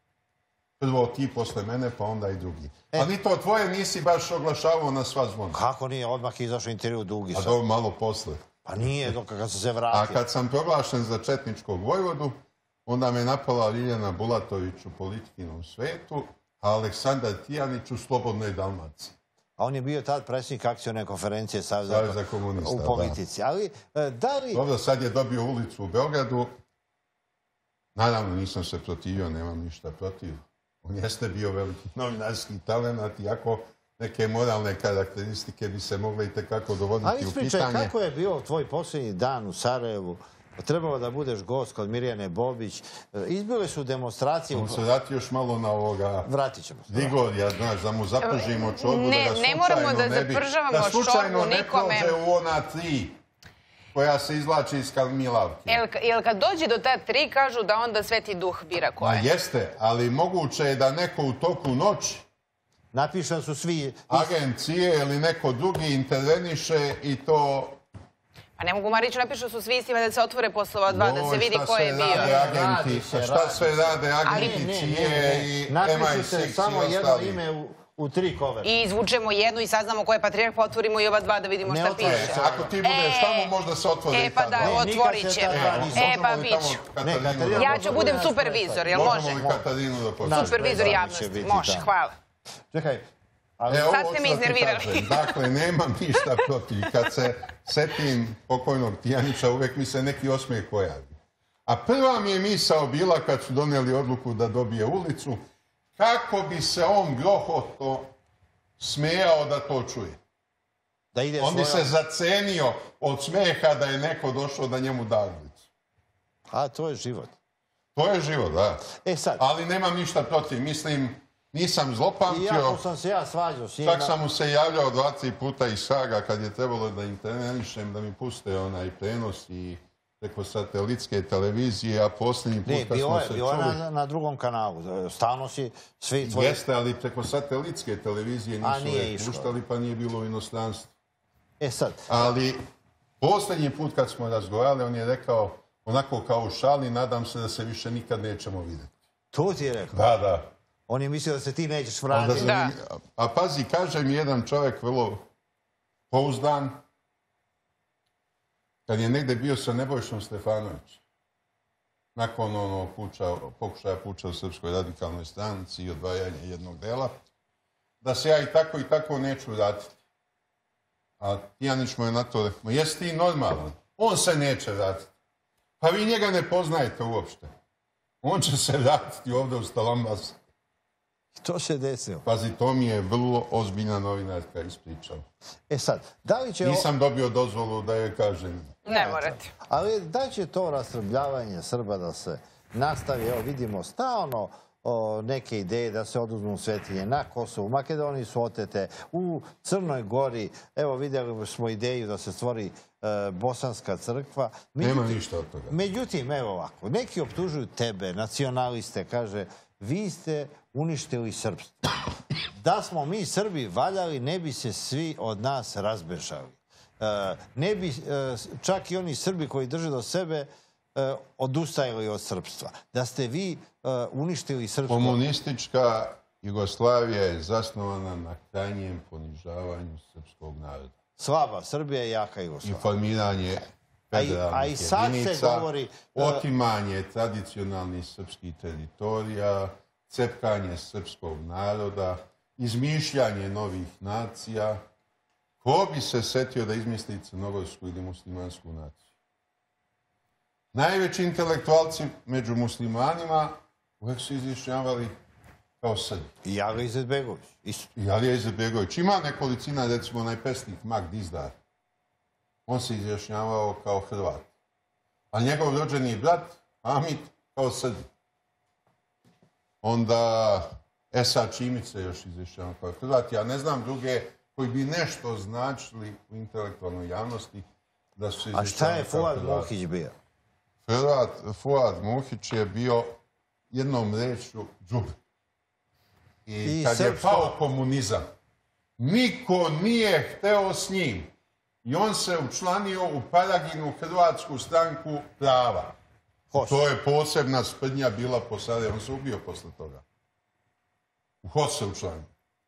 Prvo ti posle mene, pa onda i drugi. Ali to tvoje nisi baš oglašavao na sva zvona. Kako nije? Odmah je izašao intervju Dugi. A to malo posle. Pa nije, dok kad sam se vratio. A kad sam proglašen za četničkog vojvodu, onda me napala Ljiljana Bulatović u politikinom svetu, a Aleksandar Tijanić u Slobodnoj Dalmaciji. A on je bio tad predsjednik akcione konferencije Saveza komunista u politici. Ali, da li... Dobro, sad je dobio ulicu u Beogradu. Naravno, nisam se protivio, nemam ništa protiv. On jeste bio veliki novinarski talenat, iako neke moralne karakteristike bi se mogle i tekako dovoditi u pitanje. Ali ispričaj, kako je bio tvoj posljednji dan u Sarajevu? Trebalo da budeš gost kod Mirjane Bobić. Izbile su demonstracije... On se vrati još malo na ovoga... Vratit ćemo se. Digorja, znaš, da mu zapržimo čorbu, ne moramo da zapržavamo čorbu nikome. Da slučajno ne prođe u ona 3 koja se izvlači iz Milavke. Jel kad dođe do ta 3, kažu da onda Sveti Duh bira koje? Jeste, ali moguće je da neko u toku noći napišu da su svi... agencije ili neko drugi interveniše i to... Pa ne mogu Mariću napišu su svi istima da se otvore posle ova 2, da se vidi ko je bio. Šta sve rade agenti CIA i MI6 i ostali. Napišu se samo jedno ime u 3 koverte. I izvučemo jednu i saznamo ko je patrijarh, pa otvorimo i ova 2 da vidimo šta piše. Ako ti budeš tamo, možda se otvore i pa da, otvorit ćemo. Pa biću. Ja ću budem supervizor, jel može? Možemo li Katarinu da počnemo? Supervizor javnosti, može, hvala. Čekaj. Sad ste me iznervirali. Dakle, nemam ništa protiv. Kad se setim pokojnog Tijanića, uvek mi se neki osmijeh pojavi. A prva mi je misao bila kad su donijeli odluku da dobije ulicu, kako bi se on grohoto smejao da to čuje. On bi se zacenio od smeha da je neko došao da njemu da ulicu. A, to je život. To je život, da. Ali nemam ništa protiv. Mislim, nisam zlopamtio. Iako sam se ja svađao s njima. Čak sam mu se javljao 20 puta iz Haga kad je trebalo da intervenišem, da mi puste onaj prenos i preko satelitske televizije, a posljednji put kad smo se čuli... Bio je na drugom kanalu. Stalno si svi tvoji... Jeste, ali preko satelitske televizije nisu puštali, pa nije bilo u inostranstvu. Sad... Ali posljednji put kad smo razgovarali, on je rekao, onako kao u šali, nadam se da se više nikad nećemo vidjeti. To ti je rekao? Da. On je mislio da se ti nećeš vratiti. A pazi, kaže mi jedan čovjek vrlo pouzdan, kad je negdje bio sa Nebojšom Stefanovićem, nakon pokušaja puča u Srpskoj radikalnoj stranici i odvajanja jednog dela, da se ja i tako neću vratiti. A Tijanić mu je na to rekao, jesi ti normalan? On se neće vratiti. Pa vi njega ne poznajete uopšte. On će se vratiti ovdje u Stalambas. To se desilo. Pazi, to mi je vrlo ozbiljna novinarka ispričala. Sad, da li će... Nisam dobio dozvolu da joj kažem. Ne morate. Ali da će to rastrobljavanje Srba da se nastavi? Evo vidimo stalno neke ideje da se oduzmu svetinje na Kosovu. U Makedoniji su otete. U Crnoj Gori, evo vidjeli smo ideju da se stvori Bosanska crkva. Nema ništa od toga. Međutim, evo ovako, neki optužuju tebe, nacionaliste, kaže, vi ste uništili srpstvo. Da smo mi Srbi valjali, ne bi se svi od nas razbešali. Ne bi čak i oni Srbi koji drže do sebe odustajali od srpstva. Da ste vi uništili srpstvo... Komunistička Jugoslavija je zasnovana na krajnjem ponižavanju srpskog naroda. Slaba Srbija je jaka Jugoslavija. I formiranje federalnih jedinica, otimanje tradicionalnih srpskih teritorija, cepkanje srpskog naroda, izmišljanje novih nacija. Ko bi se setio da izmisli crnogorsku ili muslimansku naciju? Najveći intelektualci među muslimanima uvijek su izjašnjavali kao Srbi. I Alija Izetbegović, isto. I Alija Izetbegović. Ima nekolicina, recimo, onaj pesnik Mak Dizdar. On se izjašnjavao kao Hrvat. A njegov rođeni brat, Hamid, kao Srbi. Onda Esa Čimić se još izjašnjavao kao Hrvat. Ja ne znam druge koji bi nešto značili u intelektualnoj javnosti da su se izjašnjavali kao Hrvat. A šta je Fuad Muhić bio? Fuad Muhić je bio jednom rečju džubre. I kad je pao komunizam, niko nije hteo s njim. I on se učlanio u Paraginu Hrvatsku stranku prava. To je posebna sprdnja bila po Sarajevu. On se ubio posle toga. U HOS se učlanio.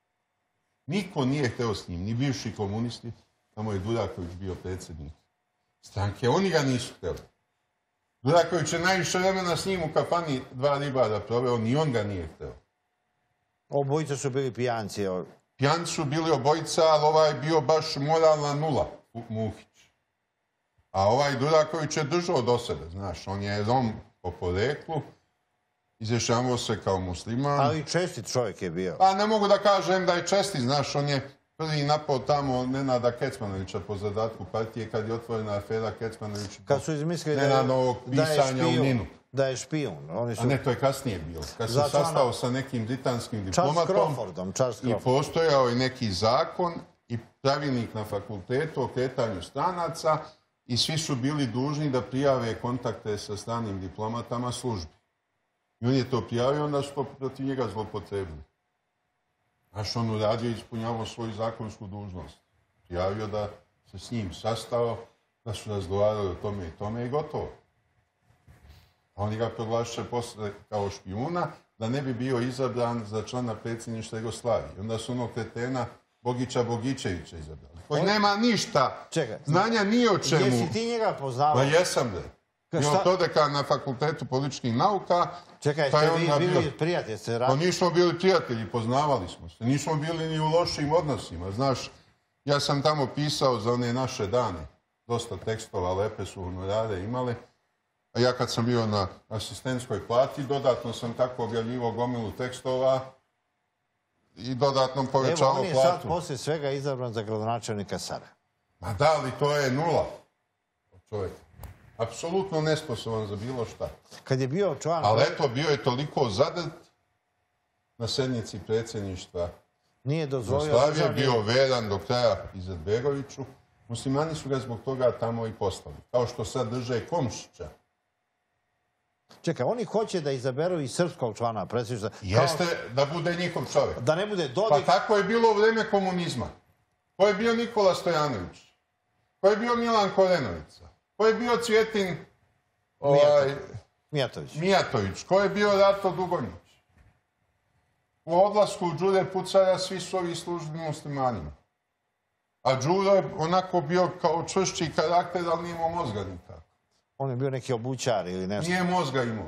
Niko nije hteo s njim, ni bivši komunisti. Tamo je Duraković bio predsjednik stranke. Oni ga nisu hteli. Duraković je najviše vremena s njim u kafani 2 ribara proveo, ni on ga nije hteo. Obojica su bili pijanci. Pijanci su bili obojica, ali ovaj je bio baš moralna nula, Muhić. A ovaj Duraković je držao do sebe, znaš. On je Rom po poreklu, izjašnjavao se kao musliman. Ali čestit čovjek je bio. Pa ne mogu da kažem da je čestit, znaš. On je prvi napao tamo Nenada Kecmanovića po zadatku partije kad je otvorena afera Kecmanović. Kad su izmislili Nenanovog pisanja u Ninu. Da je špijun. A ne, to je kasnije bilo. Kad se sastao sa nekim britanskim diplomatom i postojao je neki zakon i pravilnik na fakultetu o kretanju stranaca i svi su bili dužni da prijave kontakte sa stranim diplomatama službi. I on je to prijavio, onda su to protiv njega zlopotrebili. Znaš, on uradio i ispunjavao svoju zakonsku dužnost. Prijavio da se s njim sastao, da su razgovarali o tome i tome i gotovo. A oni ga proglašće posle kao špijuna, da ne bi bio izabran za člana predsjedništva Jugoslavije. I onda su onog kretena Bogića Bogićevića izabrali. Koji nema ništa, znanja ni o čemu. Jesi ti njega poznavao? Pa jesam da. I on prodekan na Fakultetu političkih nauka. Čekaj, ste vi bili prijatelji? Pa nismo bili prijatelji, poznavali smo se. Nismo bili ni u lošim odnosima. Znaš, ja sam tamo pisao za one naše dane. Dosta tekstova, lepe su honorare imale. A ja kad sam bio na asistentskoj plati, dodatno sam tako objavljivao gomilu tekstova i dodatno povećavao platu. Evo, on je sad poslije svega izabran za gradonačelnika Sarajeva. Ma da, ali to je nula. Čovjek. Apsolutno nesposoban za bilo šta. Kad je bio član... Ali eto, bio je toliko zadrt na sednici predsjedništva Jugoslavije, bio veran do kraja Izetbegoviću. Muslimani su ga zbog toga tamo i poslali. Kao što sad drže Komšića. Čekaj, oni hoće da izaberu i srpskog člana predsjedništva. Jeste da bude njihov čovjek. Da ne bude Dodik... Pa tako je bilo u vreme komunizma. Ko je bio Nikola Stojanović? Ko je bio Milan Korenovica? Ko je bio Cvjetin Mijatović? Ko je bio Rato Dugonjić? U odlasku Đure Pucara svi su ovi službi muslimanima. A Đuro je onako bio kao čvršći karakter, ali nije imao mozga nikako. On je bio neki obućar ili nešto. Nije mozga imao.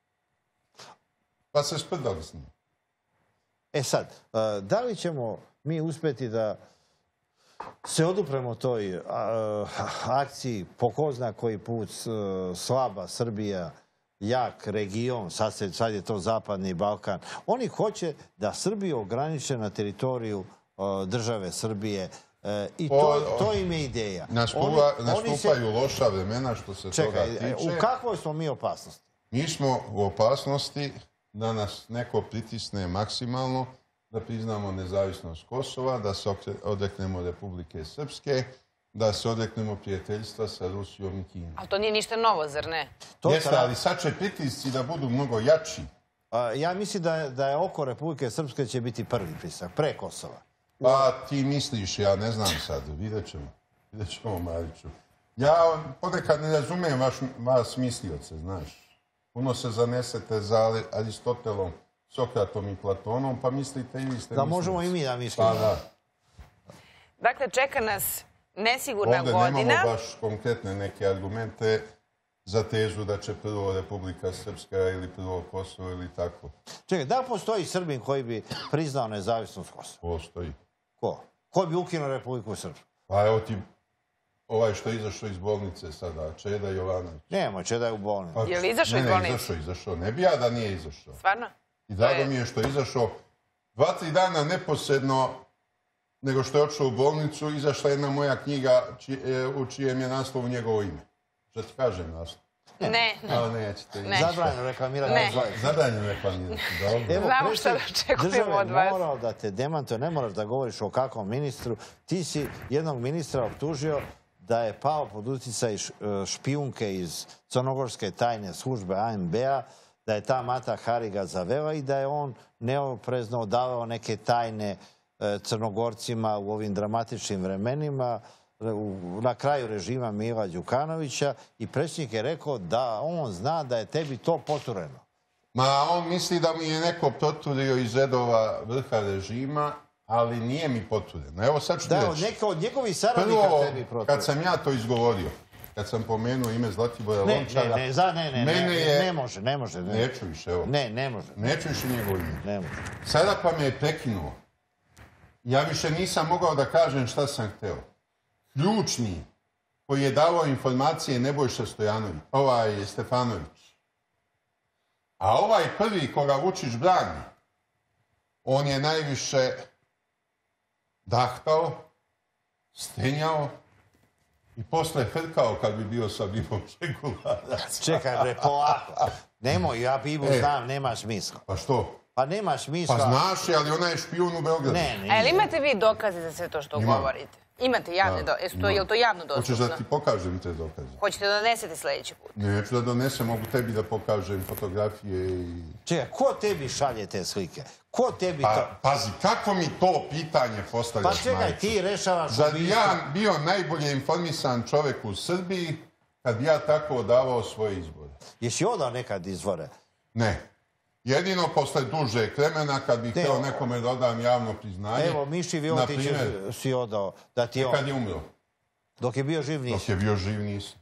Pa se sprdali s njim. E sad, da li ćemo mi uspjeti da se odupremo toj akciji po ko zna koji put slaba Srbija, jak region, sad je to Zapadni Balkan. Oni hoće da Srbiju ograniče na teritoriju države Srbije i to im je ideja. Nastupaju loša vremena što se toga tiče. U kakvoj smo mi opasnosti? Mi smo u opasnosti da nas neko pritisne maksimalno, da priznamo nezavisnost Kosova, da se odreknemo Republike Srpske, da se odreknemo prijateljstva sa Rusijom i Kinom. Ali to nije ništa novo, zar ne? Jeste, ali sad će pritisci da budu mnogo jači. Ja mislim da je oko Republike Srpske će biti prvi pritisak, pre Kosova. Pa ti misliš, ja ne znam sad, vidjet ćemo, Mariću. Ja ponekad ne razumem vas mislioce, znaš. Puno se zanesete za Aristotelom, Sokratom i Platonom, pa mislite i vi ste da možemo i mi da mislimo. Pa da. Dakle, čeka nas nesigurna godina. Ovdje nemamo baš konkretne neke argumente za tezu da će prvo Republika Srpska ili prvo Kosovo ili tako. Čekaj, da li postoji Srbin koji bi priznao nezavisnost Kosova? Postoji. Ko? Ko bi ukinuo Republiku Srpsku? Pa evo ti ovaj što je izašao iz bolnice sada, Čeda Jovanović. Nemo, Čeda je u bolnici. Je li izašao iz bolnice? Ne, izašao. Ne bi ja da nije izašao. Stvarno? I drago mi je što je izašao 2-3 dana neposredno nego što je otišao u bolnicu, izašla jedna moja knjiga u čijem je naslovu njegovo ime. Što ti kažem naslov? Ne. Zabranjeno reklamirati. Zabranjeno reklamirati, dobro. Znamo šta da očekujemo od vas. Morao da te demantuje, ne moraš da govoriš o kakvom ministru. Ti si jednog ministra optužio da je pao pod utjecaj špijunke iz crnogorske tajne službe ANB-a, da je ta Mata Hari ga zavela i da je on neoprezno odavao neke tajne Crnogorcima u ovim dramatičnim vremenima na kraju režima Mila Đukanovića i predsjednik je rekao da on zna da je tebi to potureno. Ma on misli da mi je neko poturio iz redova vrha režima, ali nije mi potureno. Evo sad ću ti reći. Da, neko od njegovih saradnika tebi potureno. Kad sam ja to izgovorio, kad sam pomenuo ime Zlatibora Lončara... Ne može. Neću više, evo. Ne može. Neću više njegovo ime. Ne može. Sada pa me je prekinuo. Ja više nisam mogao da kažem šta sam hteo. Ključni koji je davao informacije Nebojša Stefanović. A ovaj prvi koga Vučić brani, on je najviše dahtao, stenjao i posle hrkao kad bi bio sa Bibom Šegula. Čekaj, bre, polako. Nemoj, ja Bibu znam, nema smisla. Pa što? Pa nema smisla. Pa znaš je, ali ona je špijun u Beogradu. A li imate vi dokaze za sve to što govorite? Imate javne dokaze? Je li to javno dostupno? Hoćeš da ti pokažem te dokaze? Hoćete da donesete sljedeći put? Neću da donesem, mogu tebi da pokažem fotografije i... Čekaj, ko tebi šalje te slike? Ko tebi to... Pazi, kako mi to pitanje postavljaš, Pa čekaj, ti rešavaš... Zar bi ja bio najbolje informisan čovjek u Srbiji kad bi ja tako odavao svoje izbore? Jesi odao nekad izvore? Ne. Jedino posle dužeg vremena kad bih hteo nekome da odam javno priznanje. Evo, Miši Vjotić si odao. Kad je umro. Dok je bio živ nisi. Dok je bio živ nisam.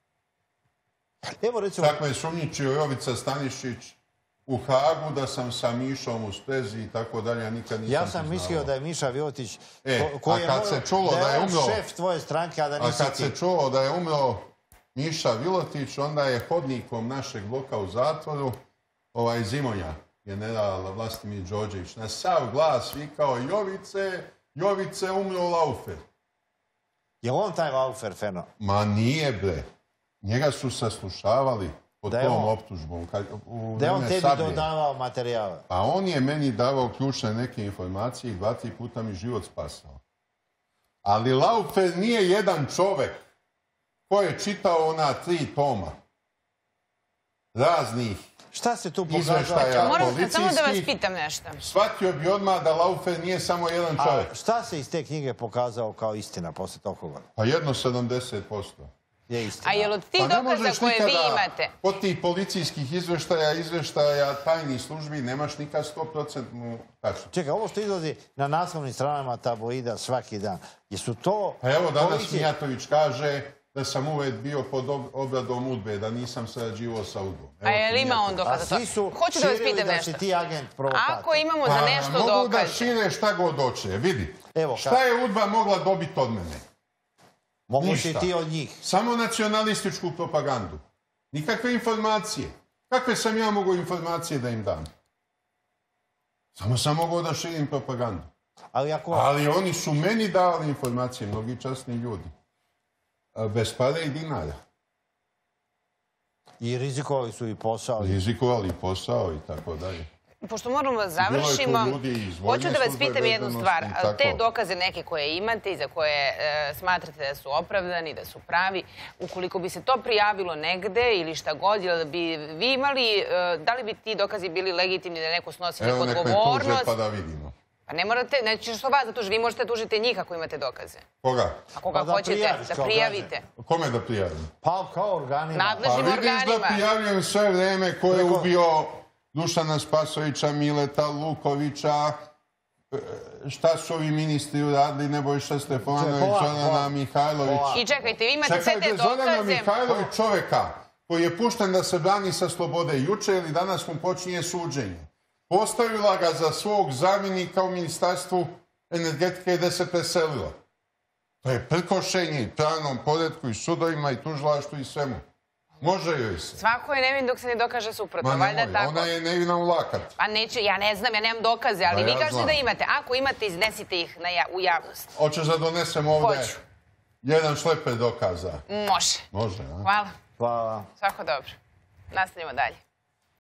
Evo recimo... Tako je sumnjičio Jovica Stanišić u Hagu da sam sa Mišom u sprezi i tako dalje, ja nikad nisam priznao. Ja sam mislio da je Miša Vjotić koji je šef tvoje stranke, a da nisi ti. A kad se čulo da je umro Miša Vilotić, onda je hodnikom našeg bloka u zatvoru Zimonja, general Vlastimir Đorđević, na sav glas vikao Jovice, umro Laufer. Je on taj Laufer feno? Ma nije, bre. Njega su saslušavali pod tom optužbom. Da je on tebi dodavao materijale? A on je meni davao ključne neke informacije i 2-3 puta mi život spasao. Ali Laufer nije jedan čovek ko je čitao ona 3 toma raznih izveštaja policijskih. Samo da vas pitam nešto. Shvatio bi odmah da Laufer nije samo jedan čovjek. A šta se iz te knjige pokazao kao istina posle toliko godina? Pa 70%. Je istina. A je li od tih dokaza koje vi imate? Od tih policijskih izveštaja tajnih službi nemaš nikad 100% tačno. Čekaj, ovo što izlazi na naslovnim stranama tabloida svaki dan, jesu to... Pa evo, danas Mijatović kaže da sam uvek bio pod obradom UDBE, da nisam sarađivao sa UDBom. A je li ima on dokaza to? Hoću da vas pitam nešto. Da si ti agent provokator. Ako imamo za nešto dokaze... Mogu da šire šta god hoće, vidi. Šta je UDBA mogla dobiti od mene? Mogu si ti od njih. Samo nacionalističku propagandu. Nikakve informacije. Kakve sam ja mogao informacije da im dam? Samo sam mogao da širim propagandu. Ali oni su meni dali informacije, mnogi časni ljudi. Bez pare i dinara. I rizikovali su i posao. Rizikovali i posao i tako dalje. Pošto moramo da završimo, hoću da vas pitam jednu stvar. Te dokaze neke koje imate i za koje smatrate da su opravdani, da su pravi, ukoliko bi se to prijavilo negde ili šta god, bi vi imali, da li bi ti dokazi bili legitimni da neko snosi neku odgovornost? Evo nek me tuže pa da vidimo. Pa ne morate, nećeš što vas da tuži, vi možete da tužite njih ako imate dokaze. Koga? A koga hoćete da prijavite. Kome da prijavim? Pa kao organima. Nadležnim organima. Pa vidiš da prijavljam sve vreme ko je ubio Dušana Spasovića, Mileta Lukovića, šta su ovi ministri uradili, Nebojša Stefanović, Zorana Mihajlović. I čekajte, vi imate sve te dokaze. Zorana Mihajlović, čoveka koji je pušten da se brani sa slobode juče ili danas mu počinje suđenje. Postavila ga za svog zamjenika u Ministarstvu energetike gde se preselila. To je prkošenje i pravnom poretku i sudovima i tužilaštvu i svemu. Može joj se. Svako je nevin dok se ne dokaže suprotno. Ma nemoj, ona je nevina u lakat. Pa neću, ja ne znam, ja nemam dokaze, ali vi kažete da imate. Ako imate, iznesite ih u javnost. Hoćeš da donesem ovdje jedan šleper dokaza? Može. Može, a? Hvala. Hvala. Svako dobro. Nastavljamo dalje.